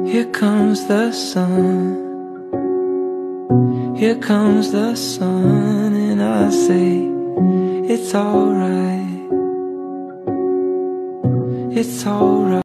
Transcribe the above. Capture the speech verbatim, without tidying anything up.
Here comes the sun, here comes the sun, and I say it's alright, it's alright.